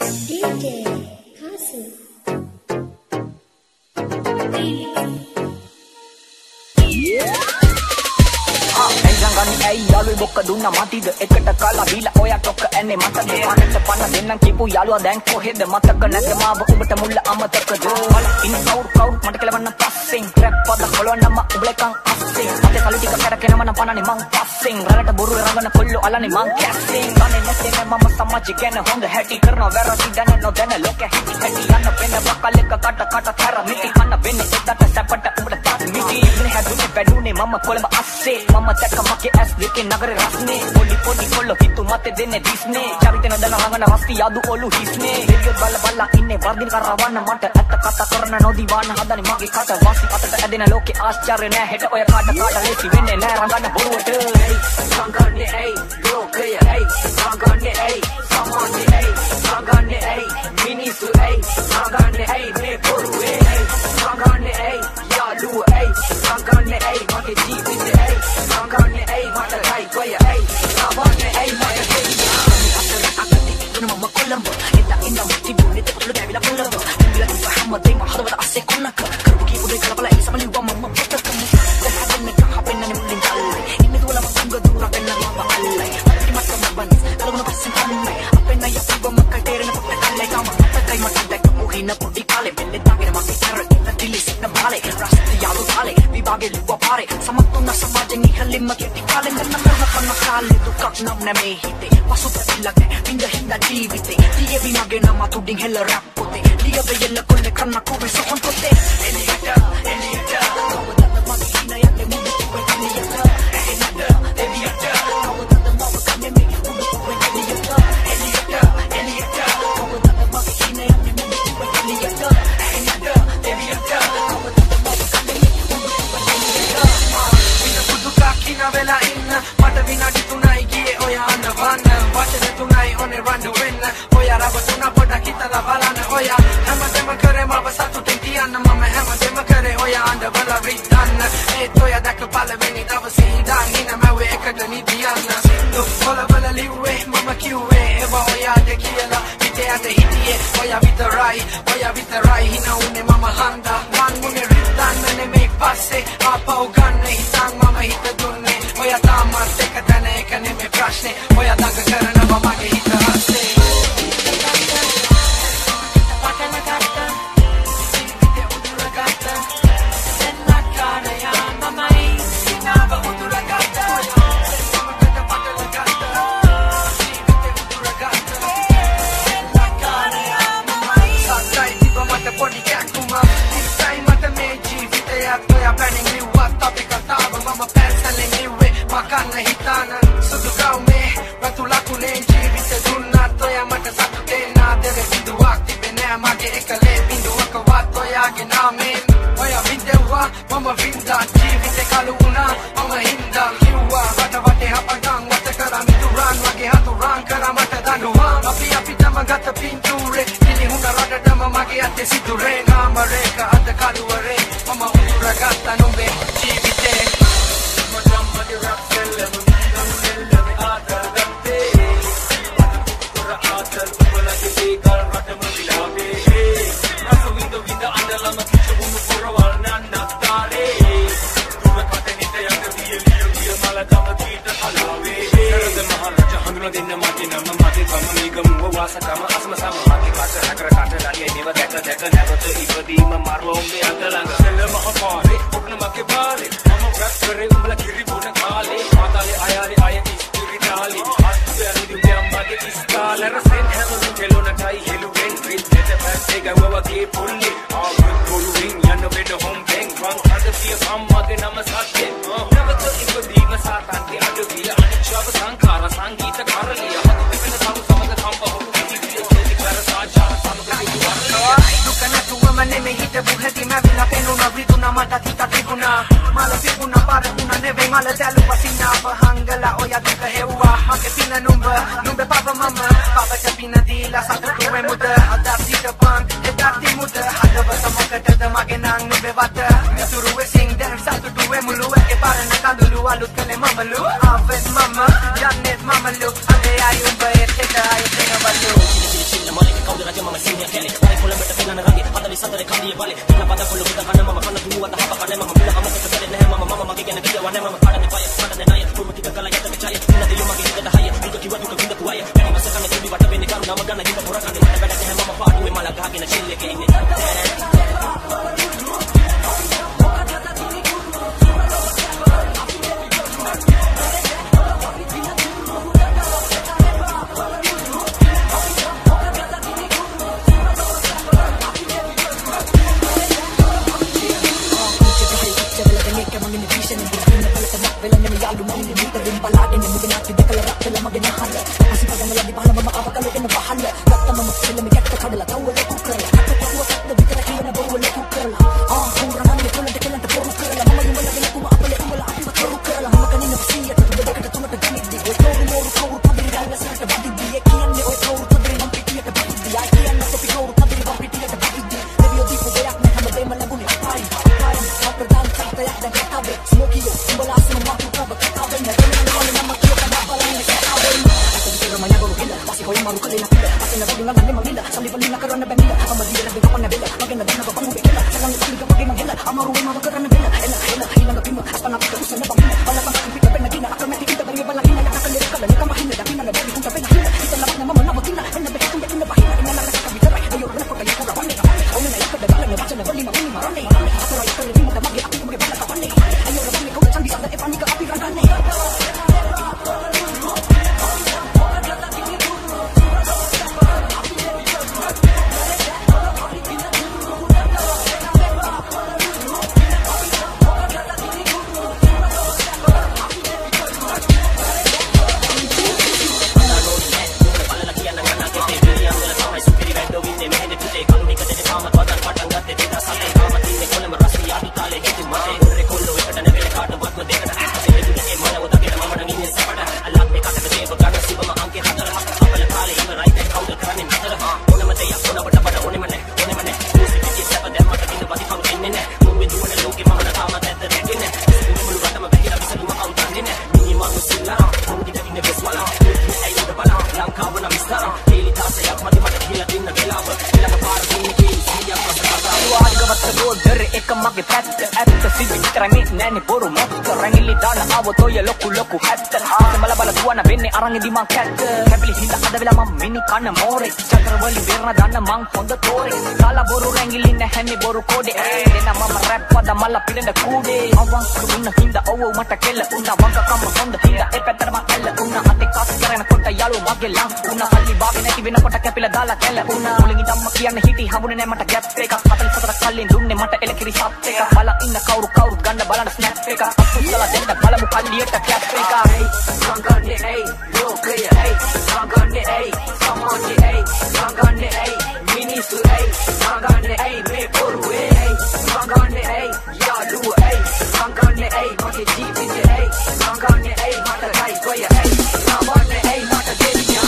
DJ Kasu. Ay, yalu bokka dunna matida ekata kala bila oya tokka enne mata dewanetta panna dennan kipu yaluwa දැන් කොහෙද මතක නැත මාව උඹට මුල්ල අමතකද මල ඉන්න කවුරු මට කෙලවන්න පස්සෙන් රැප් පද කොලවන්නම උඹලකන් අස්සෙන් අතේ කලු ටික කරකෙනම නම් පනනේ මං පස්සෙන් රලට බොරු රංගන කොල්ලෝ අලනේ මං කැස්සෙන් ගන්නේ නැතේ මම සමාජ ගැන හොඳ හැටි කරනවා වැරදි දැන නොදැන ලෝක හිටි හැටි යන්න වෙන බකලෙක කට තර මිටි කන්න වෙන්නේ එදට සැපට උඹට තාත් මිටි ඉන්නේ හැදුනේ වැඩුනේ මම කොළඹ අස්සේ මම දැක්ක මගේ ඇස් දෙකේ නගරේ රස්නේ පොඩි කොල්ලෝ හිතු මතේ දෙන්නේ දිස්නේ චරිතන දන රංගන වස්ති යදු ඔලු හිස්නේ දෙවියොත් බල්ල ඉන්නේ වර්ධින කරවන්න මට ඇත්ත කතා කරන නොදිවාන හදනේ මගේ කට වාසි අතට ඇදෙන ලෝකේ ආශ්චර්ය නෑ හෙට ඔය කාට ලේසි වෙන්නේ නෑ රංගන බොරුවට රංගන්නේ ඇයි ලෝකය ඇයි රංගන්නේ ඇයි සමාජය ඇයි රංගන්නේ ඇයි මිනිස්සු ඇයි රංගන්නේ ඇයි මේ බොරුවේ ඇයි රංගන්නේ ඇයි යාළුව ඇයි රංගන්නේ ඇයි මගේ ජීවිතේ ඇයි රංගන්නේ ඇයි මට ගයි ගොය ඇයි රංගන්නේ ඇයි මට මම කොළඹ එදා ඉඳන් තිබුණේ තොටු දැවිලා කොළඹ ඉඳලා ඉඳ හැමදේම හදවත අස්සේ කොනක කරපු කීපුඩේ කරපලා ඉසමලි වම මම පොතකම දැහදෙන්න කහපෙන්නනේ මුලින් තල්ලේ ඉන්නේ දුවලම සංග දුර වෙන්න මම අල්ලයි අති මට මබන් කලගුණ පස්සෙන් අල්ලයි අපෙන්න යපුවම කටේරෙන පොට කල්ලයි ගම මතකයි මට දැක්ක මොහින පොඩි කාලේ මෙල්ලේ තාගෙන මගේ කර ඉන්න දිලිසින බාලේ රස්ති යාළු කාලේ විභාගේ ලිව්වා පාරේ සමතුන්න සමාජෙන් ඉහළින්ම කෙටි කාලේ නන්න කරන කාලේ දුකක් නම් නැමේ හිතේ පසුපැතිලක් විඳ හින්දා ජීවිතේ දියවි මගේ නම තුඩින් හෙල රැප් පොතේ ලියව යෙල්ල කොල්ලේ කරන කෝවේ සොකන් පොතේ එලියට කවදද මගේ හින යන්නේ මුදු තුවේ එලියට එලියට කවදද මම කන්නේ මේ මුදු තුවේ එලියට කවදද මගේ හින යන්නේ මුදු තුවේ එලියට එලියට කවදද මම කන්නේ මේ මුදු තුවේ එලියට වින පුදු කාකිනා වෙලා ඉන්න මට විනාඩි 3යි ගියේ ඔය අනවන්න වචන 3යි ඔනේ රණ්ඩු වෙන්න ඔය රබතුන පොඩක් හිතලා බලන්න ඔය හැමදේම කරේ මම සතුටින් තියන්න මම හැමදේම කරේ ඔය අඬවල රිද්දන්න ඒත් ඔය දැක්ක පළවෙනි දවසේ ඉඳන් ඉන්න මම එකට නිදියන්න සින්දු කොළවල ලිව්වේ මම කිව්වේ ඒවා ඔයාට කියලා හිතේ අත හිටියේ ඔය විතරයි හින උනේ මම හන්දා මං මුනේ රිද්දන්න නෙමෙයි පස්සේ ආපහු ගන්න හිතන් මම හිත දුන්නේ ඔය තාමත් එක තැන එක නෙමෙයි ප්‍රශ්නේ ඔය දඟ කරනවා මගේ හිත හස්සේ Mama vinda ජීවිතේ කලු වුණා මම හින්දා කිව්වා වටේ හපගම් වට කරා මිතුරන් වගේ හතුරන් කරා මට දඬුවම් අපිටම ගත පින්තූරේ කිලිහුණ රටටම මගේ අතේ සිදුරේ නාම රේඛ අත කලුවරේ මම උදුරගත්ත නුඹේ ජීවිතේ මටම මගේ රැප් සෙල්ලම මිලම ආදරගත්තේ උර ආදර උඹලගේ දීකල් රටම විලාපේ අසවින්ද විඳ අඬලම කිචුණු පොරවල් නන්න දෙන්න මගේ නම මගේ කම නිගම වාසකම අසම සම මගේ කාට හකර කාට ඩාලියේ මේව දැක නැවත ඉපදීම මරෝම්බේ අතලඟ සෙල්ලම අපාරේ ඔක්න මගේ බාරේ මම රැප් කරේ උඹලා කිරි බොන කාලේ මාතාලේ අයාලේ අය ඉස්පිරිතාලේ අස්පෙරි දුම් මගේ ඉස්කාලර සෙන් හැමෝම කෙලොනටයි හෙළුවෙන් රිත් දෙත පැත්තේ ගවවගේ පුල්ලි ආවත් පොළුවෙන් යන වෙඩ හොම් බෙන් රන් අද පිය සම්මගේ නම සත්‍යේ නැවත ඉපදීම සාතන්ති අඩවිය අනිච්චව සංඛාර සංගීත කරලිය හදු පිපෙන සමු සමග කම්ප හොරු කිවිය චේති කර සාජා සමග දුකන තුවම නෙමෙ හිටපු හැටි මැවිලා පෙනුණා විදුණා මට හිත තිබුණා මල තිබුණා පාරුණා නෙවෙයි මල දැලුවා සිනාව හංගලා ඔය දුක හෙව්වා මගේ පින නුඹ පාප මම පාපට පින දීලා සතුටු වෙමුද අද පිටපන් එදත් මුද හදවත මොකටද මගේ නං නුඹ වත මිතුරු වෙසින් දැන් සතුටු වෙමුළු එකේ පාරන කඳුළු අලුත් කලේ මමලු ආවෙත් මම යන්නෙත් මමලු අනේ ආයුබ එතෙට ආයෙත් එනවලු තමයි සිහිය කැලේ වයි කොළඹට පෙන්නන රගේ 44 කන්දිය බලේ දින පද කොළු විද කන මම කන දුවත හප කනේ මම මුල අමතක කරේ නැහැ මම මගේ ගැන කියවන්නේ මම කඩන්නේ පය කඩන්නේ ණය කුම කික කල යතක ඡය ඉන්නද යොමගේ හිතට හය දුක කිව දුක විඳපු අය මම සකන කිවි වට වෙන්නේ කරුණාම ගන්න හිත පොර කන්නේ මට වැඩ නැහැ මම පාඩුවේ මල ගහගෙන චිල් එකේ ඉන්නේ අරන් ඉදි මං කැත්ත කැපිලි හිඳ අද වෙලා මම මිනි කන මෝරේ චතරවලි බේරන දන්න මං හොඳ තෝරේ කාලා බොරු රැංගිලි නැහැනේ බොරු කෝඩේ දෙන මම රැප් පද මල්ල පිළඳ කූඩේ අවංක උන්න හිඳ ඔව් මට කෙල්ල උන්න වංක කම හොඳ හිඳ ඒ පැත්තට මං ඇල්ල උන්න අතේ කාස් කරනකොට යාළු මගේ ලං උන්න හල්ලි බාගේ නැති වෙනකොට කැපිලා දාලා කැල්ල උන්න මුලින් ඉඳන්ම කියන්නේ හිටි හම්බුනේ නැහැ මට ගැප් එකක් 44 කල්ලින් දුන්නේ මට එලකිරි සප් එකක් බල ඉන්න කවුරුත් ගන්න බලන්න ස්නැප් එකක් අසුස්සලා දෙන්න බලමු කල්ලියට කැප් එකක් සංගන්නේ hey clear, hey, I'm gonna hey, come on, hey, I'm gonna hey, minisu, hey, I'm gonna hey, me poru, hey, I'm gonna hey, ya do, hey, I'm gonna hey, mage jeep in hey, I'm gonna hey, mata kai koya, hey, I'm gonna hey, mata geli ya.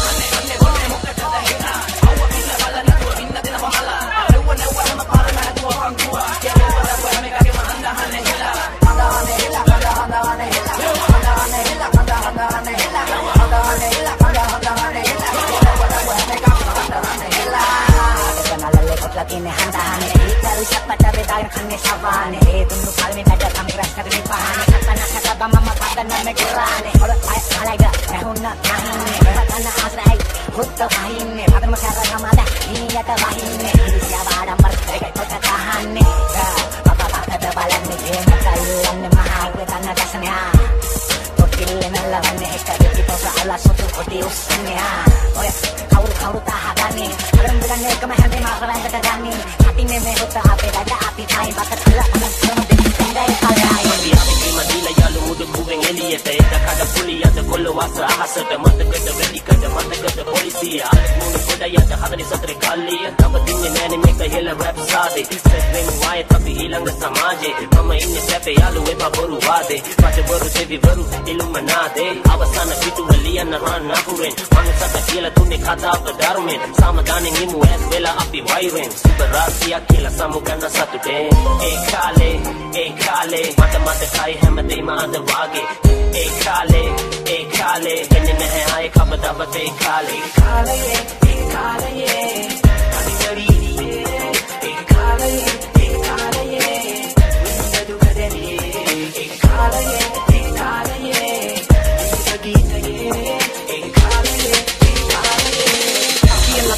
Ini handane baru siapa dari dalam kane savane tunggu kali ada kami rasa di pahane kata kata mama kata nama kirane kalau alaga nahuna nahine kata asrai hutta bahine pada makara kamada ini ada bahine siapa ada mereka kota tahane apa kata balan ni makalan mahal tanah dasnya tokilena lavane kata kita salah satu kodi usnya oh ya kau tahagani alam bilangnya kemahan makalan kata gani hati me hutta ape ada api thai bakat kala sama dendai kalai api madila yalu mudu kuven eliyete kada puliyada kolwasa hasata matakada velikada matakada polisiya munu kodayada hadani satre kalliya tabadinne nane meka hela rap sade setven why tabi ilanga samaje mama inne sepe yalu eba boru wade pate boru sevi boru illuminade avasana pitu waliyana ranna kuren manusata kila tunne khata darumen samadane ngimu es vela api wairen superasiya kila samugana satute e kale mata kai hamade ma anda wage e kale kenne nahe aaye khabada bate kale ye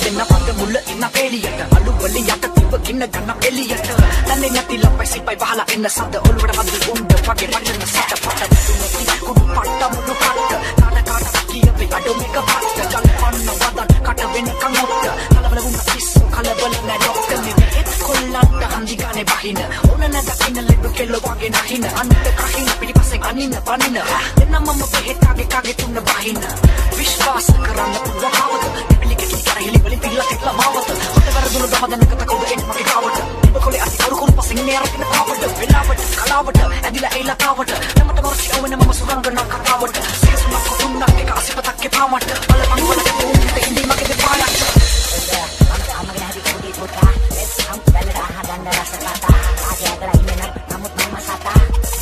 දෙන්න පද මුල ඉන්න පෙළියට අලු වලින් යට තිබ්බ ගින්න ගන්න එළියට තන්නේ නැති ලපයි සිපයි වහලා එන්න සද්ද ඔළුවට වදින උණ්ඩ වගේ පඩන සට පට කුඩු පට්ට මුළු කට නාන කාට කියපේ අඩෝ මේක පට්ට ජල් පන්න වදන් කට වෙනකන් ඔට්ට කලබල වුණ පිස්සු කලබල නැ ඩොක්ටර් නෙමෙයි කොල්ලන්ට හන්දි ගානේ බහින ඕන නැද කින ලෙඩු කෙල්ල වගේ නැහින අන්ත කහින පිටිපස්සෙන් අනින්න පනින දෙන්න මම බෙහෙතාගේ කගේ තුන බහින විශ්වාස කරන්න පුළුවන් කවද පිළිකෙටි කරහිලි වලින් පිල්ලා තික්ලා මාවත හොට වරදුණු ගහදනකට කවුද එන්න මගේ කාවට ඔබ කොලේ අති කරුකුරු පස්සෙන් නේ අරගෙන කාවට වෙලාවට කලාවට ඇදිලා එයිලා කාවට නමට මර්ෂි අවන මම සුරංගනා කතාවට සිසුමක් තුන්නක් එක අසිපතක් එපාමට බලපන් වලට උන්ට ඉඳි මගේ දෙපාරක් අම්මගේ නැති කුඩි පුතා let's come බැලලා හදන්න රස කතා ආගේ අතර ඉන්න නමුත් මම සතා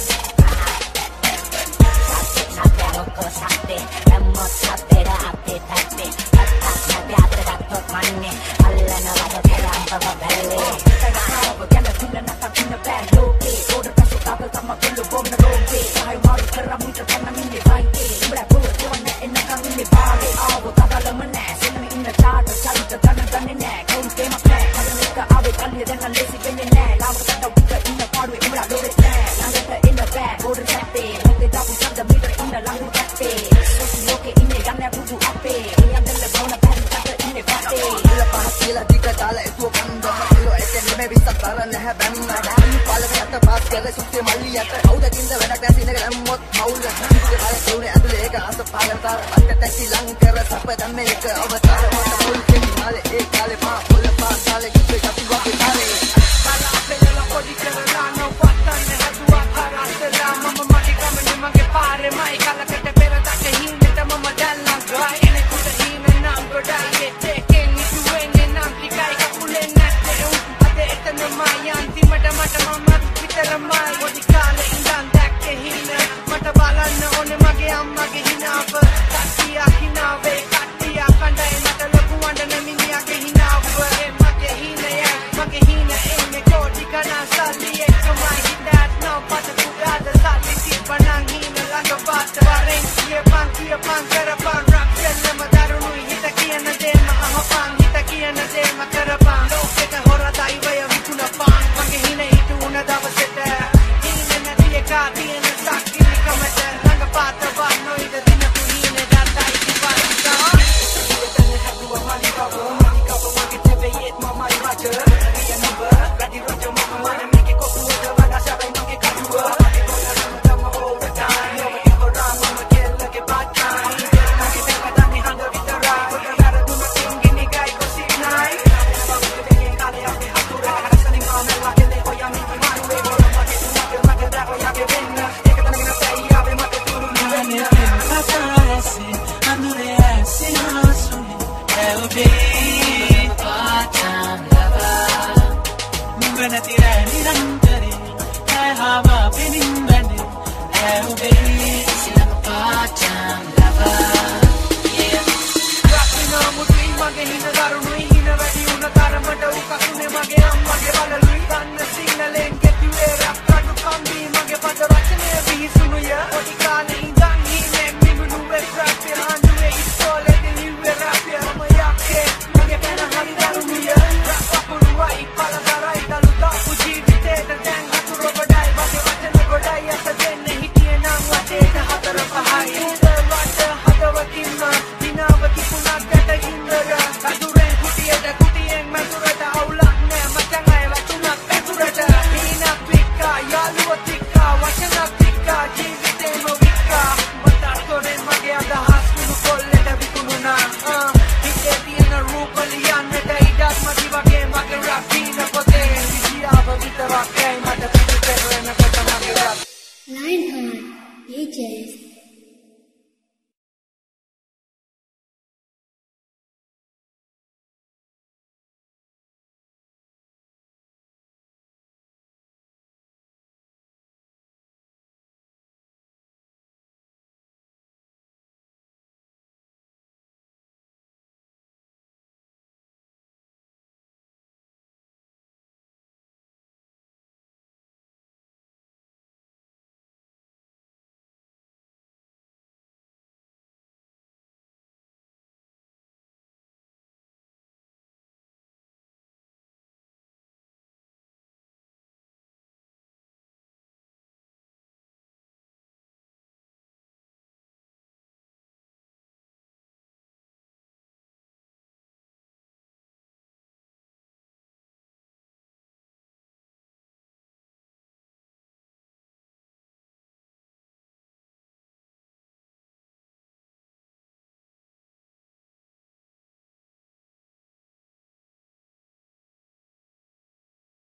සත්‍ය ලොකෝ සත්‍ය එම්මොත් සත්‍යද අපේ තත්ත්වේ අත්තක් නැති අතර ගත්තොත් මන්නේ අල්ලන වද පෙරම්පව බැලේ තනාව ගැන තුනක් අපින්න බෑ ලෝකේ ඕඩර් පස්සේ තාපල් තම පොල්ල බොන්න රෝගේ ආයි මාරු කරා මුට පන්න මින්නේ වයිකේ ඉබ්‍රා පොල් තවන්න එන්නකම් ඉන්නේ බාගේ ආවෝ තදලම නෑ සෙන්න ඉන්න තාට චරිත තන දන්නේ නෑ කවුරු තේමක් නෑ කඩනක ආවේ කල්ලිය දැන් ලේසි වෙන්නේ නෑ ලාවට උඩ ඉන්න පාඩුවේ ඉබ්‍රා ලෝරෙත් නෑ ළඟට එන්න බෑ ඕඩර් සැපේ මොකද දාපු සද්ද මීටර ඉන්න ළඟු කැපේ සොසි ලෝකේ ඉන්නේ යන්නේ පුදු අපේ එයන්දල බොන පැත්තට ඉන්නේ වටේ ඉල පහ කියලා දිග දාලා එතුව කන්ද මතලෝ එකෙන් මේ විස්තර නැහැ බැන්න පාලක යට පාස් කරලා සුත්තේ මල්ලියට අවුදකින්ද වැඩක් නැති නේද දැම්මොත් මවුල ඉතින් බලේ උනේ ඇතුලේ ඒක අස පාලතාර අට ටැක්සි ලං කර සප දැම්මේ එක අවතාර මට මුල් කෙලි මාලේ ඒ කාලේ මා පොළ පාසාලේ කිව්වේ අපි වගේ කාලේ බලා පෙළලා පොඩි කරලා නෝ පත්තන්න හදුවා කරාතලා මම මගේ ගමනේ මගේ පාරේ මයි කලකට පෙරදට හින්නට මම දැල්ලා ගායි එනේ කුඩ හිම නම් ගොඩයි දෙකෙන් ඉතුවෙන්නේ නම් ටිකයි කකුලෙන් නැත්තේ උන් අද එතන මයි අන්තිමට මට මම විතරමයි පොඩි කාලේ ඉඳන් දැක්කේ හින්න මට බලන්න ඕනේ මගේ අම්මගේ හිනාව කට්ටිය හිනාවේ කට්ටිය කණ්ඩායම මට ලොකු වණ්ඩන මිනිහාගේ හිනාව මගේ හිනේ මගේ හින එන්නේ කොටි ගණන් සල්ලි එක්කමයි හිටත් නෝ පත පුඩාද සල්ලි තිබ්බනම් හින ළඟ පාත වරෙන් කියපන් කර